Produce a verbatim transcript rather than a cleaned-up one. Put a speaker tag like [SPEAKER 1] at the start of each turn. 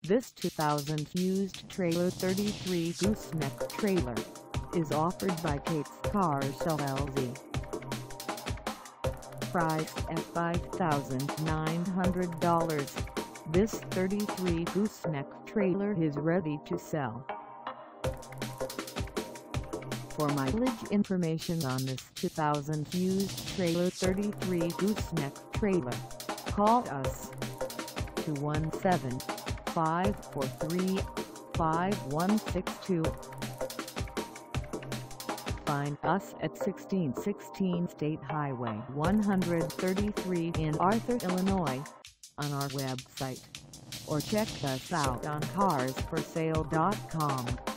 [SPEAKER 1] This two thousand used trailer thirty-three Gooseneck trailer is offered by Kate's Cars L L C. Priced at five thousand nine hundred dollars, this thirty-three Gooseneck trailer is ready to sell. For mileage information on this two thousand used trailer thirty-three Gooseneck trailer, call us two one seven, five four three, five one six two. Find us at sixteen sixteen State Highway one thirty-three in Arthur, Illinois, on our website, or check us out on cars for sale dot com.